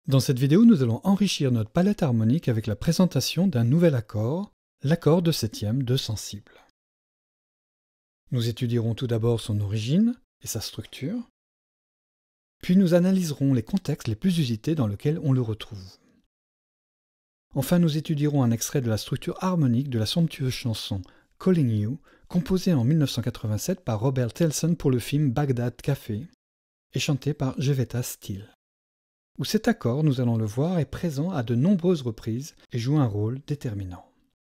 Dans cette vidéo, nous allons enrichir notre palette harmonique avec la présentation d'un nouvel accord, l'accord de septième de sensible. Nous étudierons tout d'abord son origine et sa structure, puis nous analyserons les contextes les plus usités dans lesquels on le retrouve. Enfin, nous étudierons un extrait de la structure harmonique de la somptueuse chanson Calling You, composée en 1987 par Robert Townsend pour le film Baghdad Café et chantée par Jevetta Steele, où cet accord, nous allons le voir, est présent à de nombreuses reprises et joue un rôle déterminant.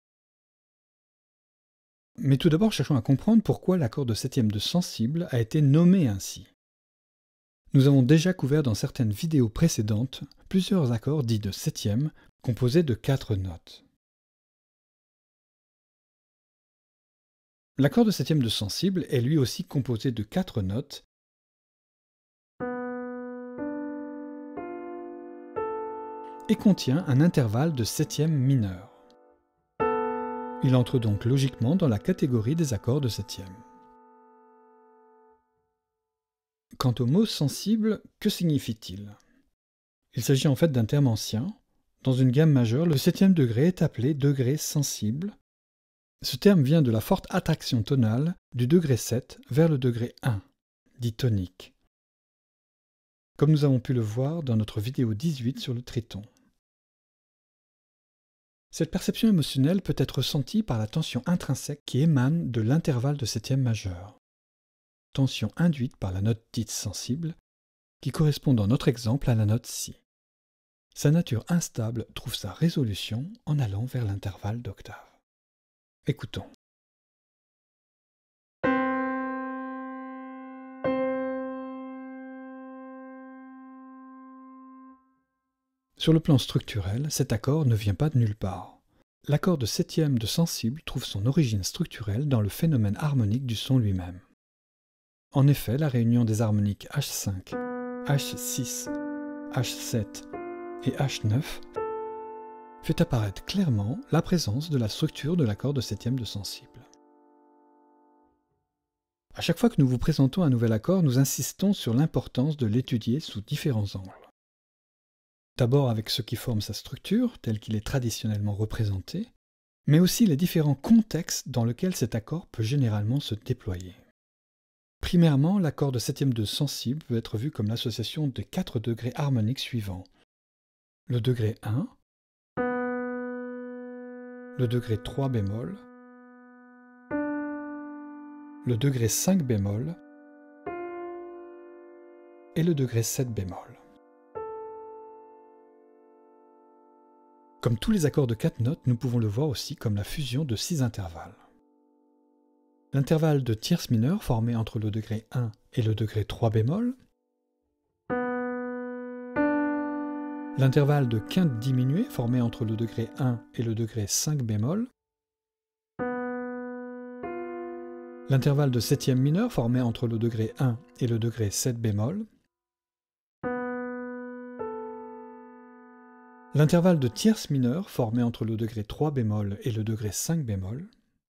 Mais tout d'abord, cherchons à comprendre pourquoi l'accord de septième de sensible a été nommé ainsi. Nous avons déjà couvert dans certaines vidéos précédentes plusieurs accords dits de septième, composés de 4 notes. L'accord de septième de sensible est lui aussi composé de 4 notes, et contient un intervalle de septième mineur. Il entre donc logiquement dans la catégorie des accords de septième. Quant au mot sensible, que signifie-t-il? Il s'agit en fait d'un terme ancien. Dans une gamme majeure, le septième degré est appelé degré sensible. Ce terme vient de la forte attraction tonale du degré 7 vers le degré 1, dit tonique, comme nous avons pu le voir dans notre vidéo 18 sur le triton. Cette perception émotionnelle peut être ressentie par la tension intrinsèque qui émane de l'intervalle de septième majeur. Tension induite par la note dite sensible, qui correspond dans notre exemple à la note Si. Sa nature instable trouve sa résolution en allant vers l'intervalle d'octave. Écoutons. Sur le plan structurel, cet accord ne vient pas de nulle part. L'accord de septième de sensible trouve son origine structurelle dans le phénomène harmonique du son lui-même. En effet, la réunion des harmoniques H5, H6, H7 et H9 fait apparaître clairement la présence de la structure de l'accord de septième de sensible. À chaque fois que nous vous présentons un nouvel accord, nous insistons sur l'importance de l'étudier sous différents angles. D'abord avec ce qui forme sa structure, tel qu'il est traditionnellement représenté, mais aussi les différents contextes dans lesquels cet accord peut généralement se déployer. Primairement, l'accord de septième de sensible peut être vu comme l'association des 4 degrés harmoniques suivants. Le degré 1, le degré 3 bémol, le degré 5 bémol et le degré 7 bémol. Comme tous les accords de 4 notes, nous pouvons le voir aussi comme la fusion de 6 intervalles. L'intervalle de tierce mineure formé entre le degré 1 et le degré 3 bémol, l'intervalle de quinte diminuée formé entre le degré 1 et le degré 5 bémol, l'intervalle de septième mineure formé entre le degré 1 et le degré 7 bémol, l'intervalle de tierce mineure formé entre le degré 3 bémol et le degré 5 bémol,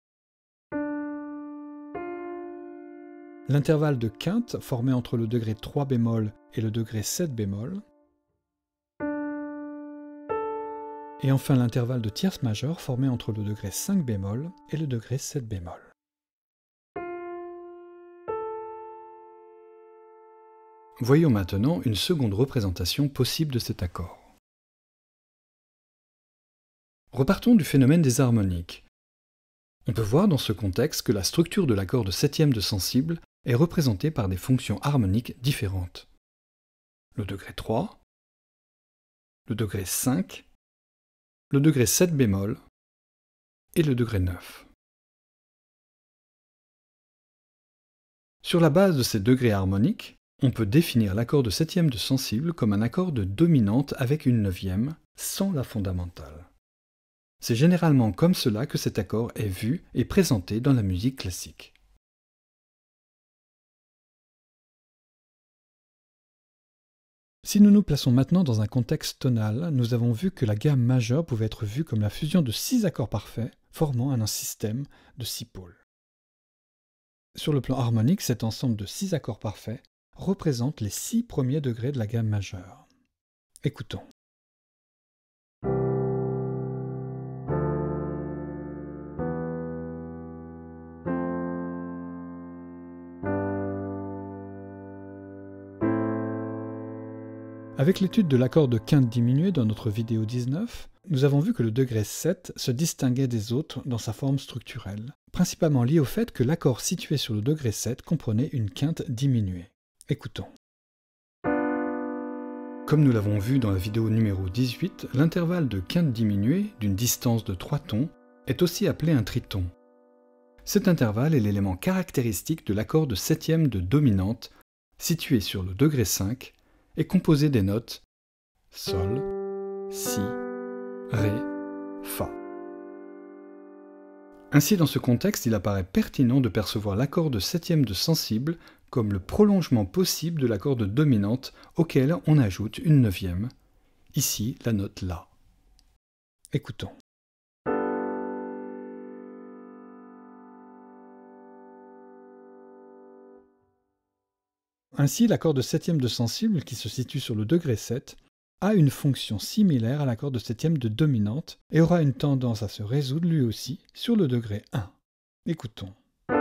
l'intervalle de quinte formé entre le degré 3 bémol et le degré 7 bémol, et enfin l'intervalle de tierce majeure formé entre le degré 5 bémol et le degré 7 bémol. Voyons maintenant une seconde représentation possible de cet accord. Repartons du phénomène des harmoniques. On peut voir dans ce contexte que la structure de l'accord de septième de sensible est représentée par des fonctions harmoniques différentes. Le degré 3, le degré 5, le degré 7 bémol et le degré 9. Sur la base de ces degrés harmoniques, on peut définir l'accord de septième de sensible comme un accord de dominante avec une neuvième, sans la fondamentale. C'est généralement comme cela que cet accord est vu et présenté dans la musique classique. Si nous nous plaçons maintenant dans un contexte tonal, nous avons vu que la gamme majeure pouvait être vue comme la fusion de 6 accords parfaits formant un système de 6 pôles. Sur le plan harmonique, cet ensemble de 6 accords parfaits représente les 6 premiers degrés de la gamme majeure. Écoutons. Avec l'étude de l'accord de quinte diminué dans notre vidéo 19, nous avons vu que le degré 7 se distinguait des autres dans sa forme structurelle, principalement lié au fait que l'accord situé sur le degré 7 comprenait une quinte diminuée. Écoutons. Comme nous l'avons vu dans la vidéo numéro 18, l'intervalle de quinte diminuée d'une distance de 3 tons est aussi appelé un triton. Cet intervalle est l'élément caractéristique de l'accord de septième de dominante situé sur le degré 5 et composé des notes Sol, Si, Ré, Fa. Ainsi, dans ce contexte, il apparaît pertinent de percevoir l'accord de septième de sensible comme le prolongement possible de l'accord de dominante auquel on ajoute une neuvième, ici la note La. Écoutons. Ainsi, l'accord de septième de sensible, qui se situe sur le degré 7, a une fonction similaire à l'accord de septième de dominante et aura une tendance à se résoudre lui aussi sur le degré 1. Écoutons.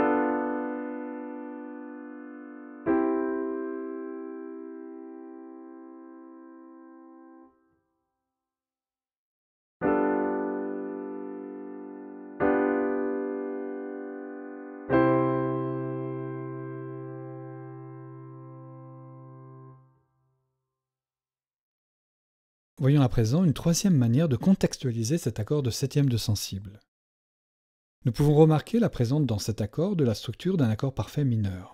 Voyons à présent une troisième manière de contextualiser cet accord de septième de sensible. Nous pouvons remarquer la présence dans cet accord de la structure d'un accord parfait mineur.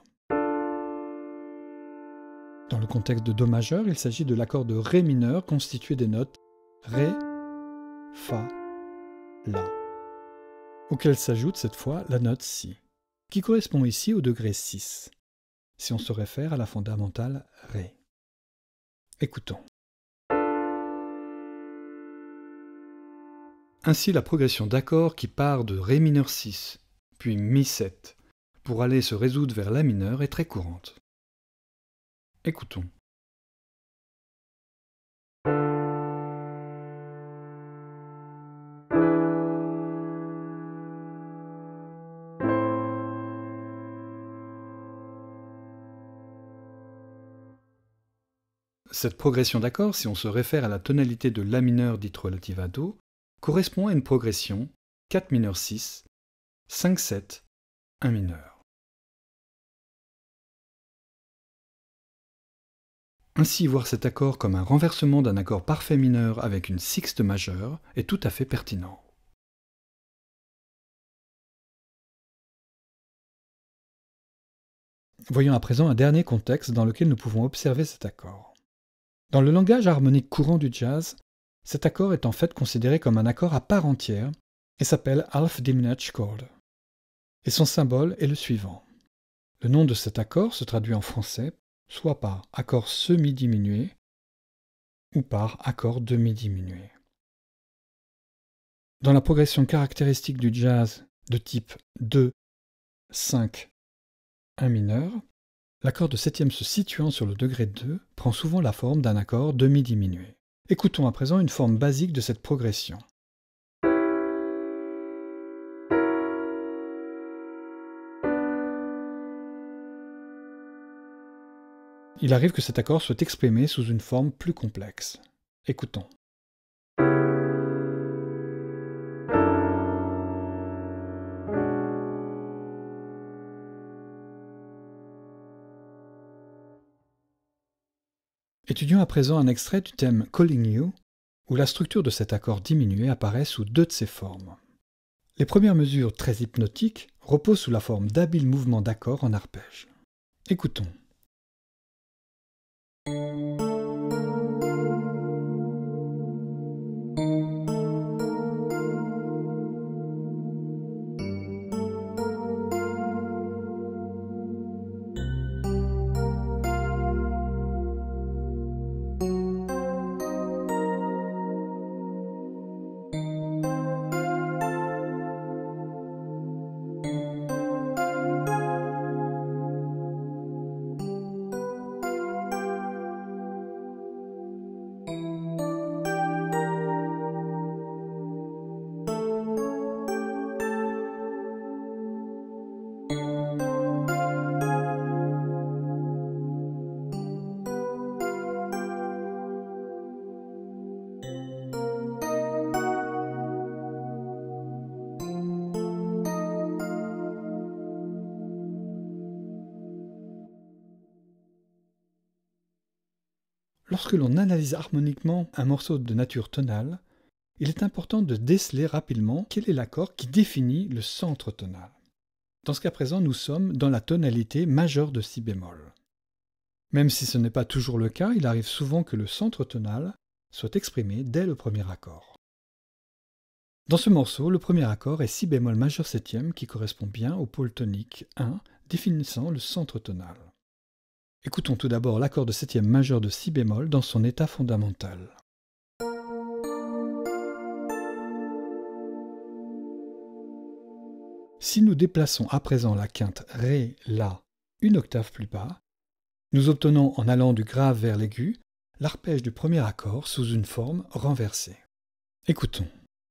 Dans le contexte de Do majeur, il s'agit de l'accord de Ré mineur constitué des notes Ré, Fa, La, auquel s'ajoute cette fois la note Si, qui correspond ici au degré 6, si on se réfère à la fondamentale Ré. Écoutons. Ainsi, la progression d'accords qui part de Ré mineur 6, puis Mi 7, pour aller se résoudre vers La mineur est très courante. Écoutons. Cette progression d'accords, si on se réfère à la tonalité de La mineur dite relative à Do, correspond à une progression 4 mineur 6, 5 7, 1 mineur. Ainsi, voir cet accord comme un renversement d'un accord parfait mineur avec une sixte majeure est tout à fait pertinent. Voyons à présent un dernier contexte dans lequel nous pouvons observer cet accord. Dans le langage harmonique courant du jazz, cet accord est en fait considéré comme un accord à part entière et s'appelle Half Diminished Chord. Et son symbole est le suivant. Le nom de cet accord se traduit en français soit par accord semi-diminué ou par accord demi-diminué. Dans la progression caractéristique du jazz de type 2, 5, 1 mineur, l'accord de septième se situant sur le degré 2 prend souvent la forme d'un accord demi-diminué. Écoutons à présent une forme basique de cette progression. Il arrive que cet accord soit exprimé sous une forme plus complexe. Écoutons. Étudions à présent un extrait du thème Calling You, où la structure de cet accord diminué apparaît sous deux de ses formes. Les premières mesures très hypnotiques reposent sous la forme d'habiles mouvements d'accords en arpège. Écoutons. Lorsque l'on analyse harmoniquement un morceau de nature tonale, il est important de déceler rapidement quel est l'accord qui définit le centre tonal. Dans ce cas présent, nous sommes dans la tonalité majeure de si bémol. Même si ce n'est pas toujours le cas, il arrive souvent que le centre tonal soit exprimé dès le premier accord. Dans ce morceau, le premier accord est si bémol majeur septième qui correspond bien au pôle tonique 1 définissant le centre tonal. Écoutons tout d'abord l'accord de septième majeur de si bémol dans son état fondamental. Si nous déplaçons à présent la quinte Ré, La, une octave plus bas, nous obtenons en allant du grave vers l'aigu l'arpège du premier accord sous une forme renversée. Écoutons.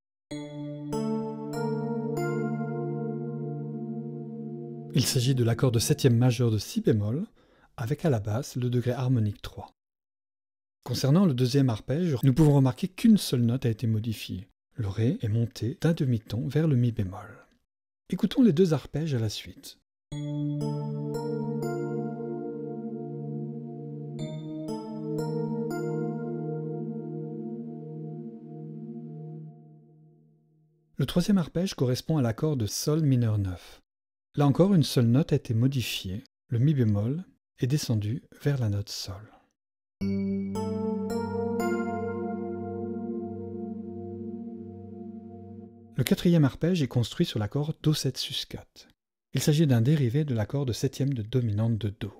Il s'agit de l'accord de septième majeur de si bémol, avec à la basse le degré harmonique 3. Concernant le deuxième arpège, nous pouvons remarquer qu'une seule note a été modifiée. Le Ré est monté d'un demi-ton vers le mi bémol. Écoutons les deux arpèges à la suite. Le troisième arpège correspond à l'accord de Sol mineur 9. Là encore, une seule note a été modifiée, le mi bémol est descendu vers la note Sol. Le quatrième arpège est construit sur l'accord Do7 sus4. Il s'agit d'un dérivé de l'accord de septième de dominante de Do.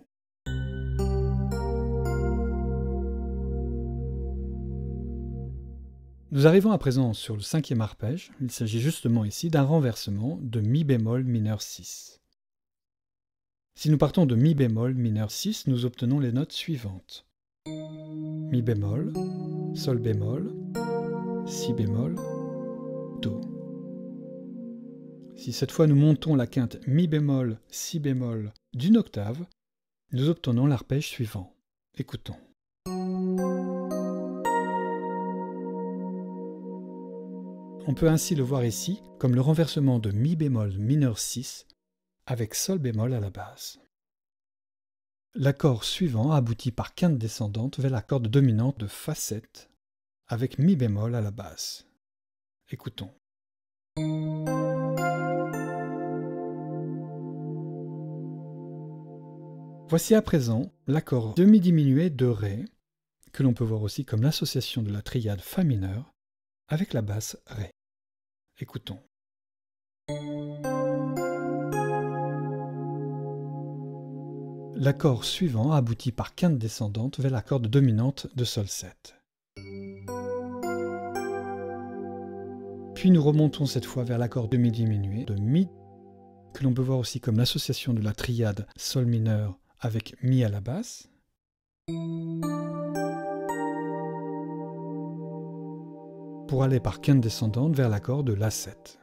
Nous arrivons à présent sur le cinquième arpège. Il s'agit justement ici d'un renversement de Mi bémol mineur 6. Si nous partons de Mi bémol mineur 6, nous obtenons les notes suivantes. Mi bémol, Sol bémol, Si bémol, Do. Si cette fois nous montons la quinte Mi bémol, Si bémol d'une octave, nous obtenons l'arpège suivant. Écoutons. On peut ainsi le voir ici comme le renversement de Mi bémol mineur 6 avec Sol bémol à la base. L'accord suivant aboutit par quinte descendante vers la corde dominante de Fa 7 avec Mi bémol à la basse. Écoutons. Voici à présent l'accord demi-diminué de Ré, que l'on peut voir aussi comme l'association de la triade Fa mineur avec la basse Ré. Écoutons. L'accord suivant aboutit par quinte descendante vers la corde dominante de Sol 7. Puis nous remontons cette fois vers l'accord demi-diminué de Mi, que l'on peut voir aussi comme l'association de la triade Sol mineur avec Mi à la basse. Pour aller par quinte descendante vers l'accord de La 7.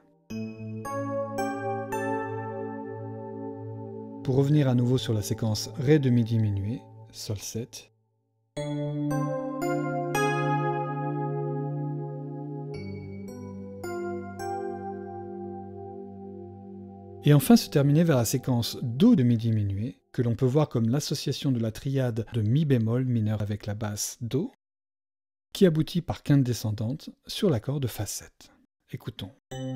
Pour revenir à nouveau sur la séquence Ré demi-diminué, Sol 7. Et enfin se terminer vers la séquence Do demi-diminué, que l'on peut voir comme l'association de la triade de Mi bémol mineur avec la basse Do, qui aboutit par quinte descendante sur l'accord de Fa 7. Écoutons.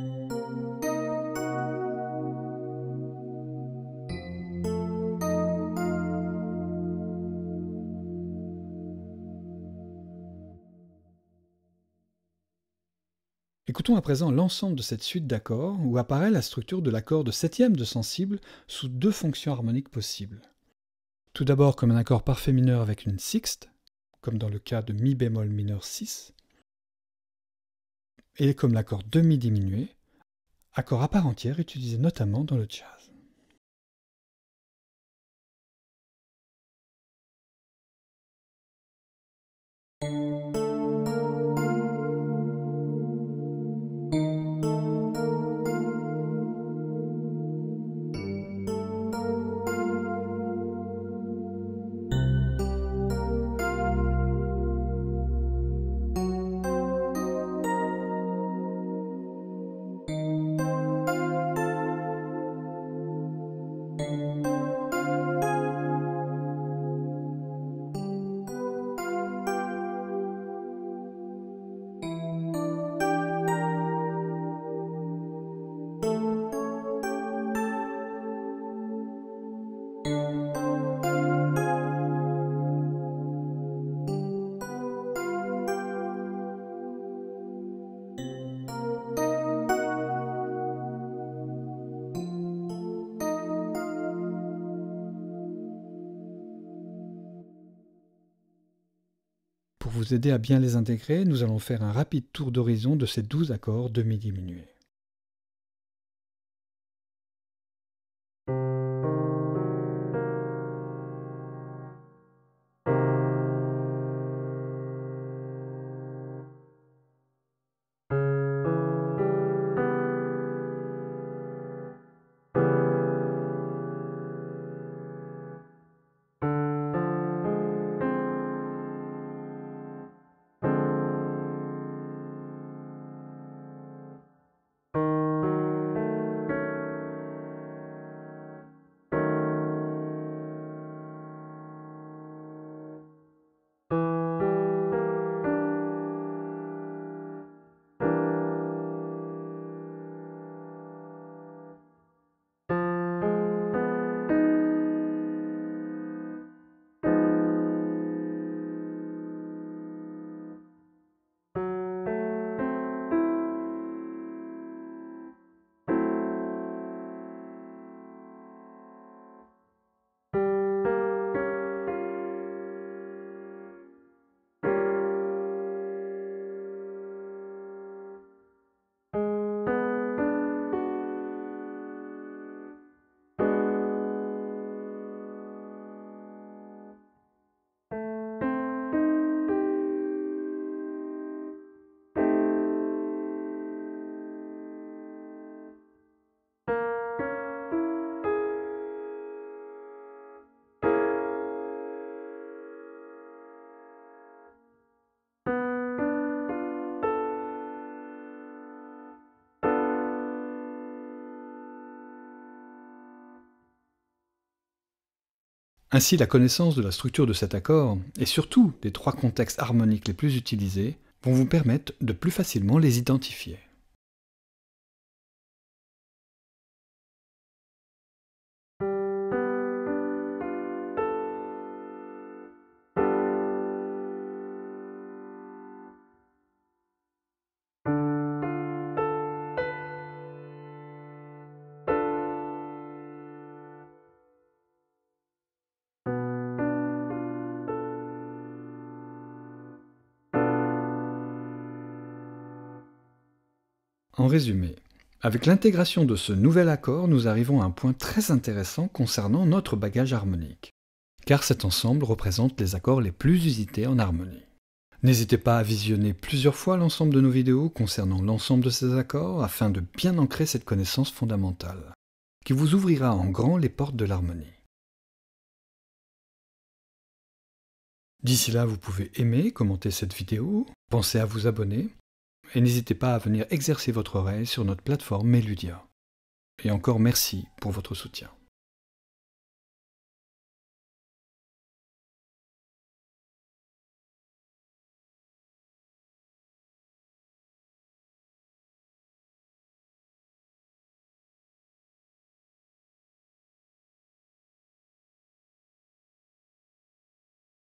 Écoutons à présent l'ensemble de cette suite d'accords où apparaît la structure de l'accord de septième de sensible sous deux fonctions harmoniques possibles. Tout d'abord comme un accord parfait mineur avec une sixte, comme dans le cas de Mi bémol mineur 6, et comme l'accord demi-diminué, accord à part entière utilisé notamment dans le jazz. pour vous aider à bien les intégrer, nous allons faire un rapide tour d'horizon de ces 12 accords demi-diminués. Ainsi, la connaissance de la structure de cet accord, et surtout des 3 contextes harmoniques les plus utilisés, vont vous permettre de plus facilement les identifier. En résumé, avec l'intégration de ce nouvel accord, nous arrivons à un point très intéressant concernant notre bagage harmonique, car cet ensemble représente les accords les plus usités en harmonie. N'hésitez pas à visionner plusieurs fois l'ensemble de nos vidéos concernant l'ensemble de ces accords afin de bien ancrer cette connaissance fondamentale, qui vous ouvrira en grand les portes de l'harmonie. D'ici là, vous pouvez aimer, commenter cette vidéo, pensez à vous abonner, et n'hésitez pas à venir exercer votre oreille sur notre plateforme Meludia. Et encore merci pour votre soutien.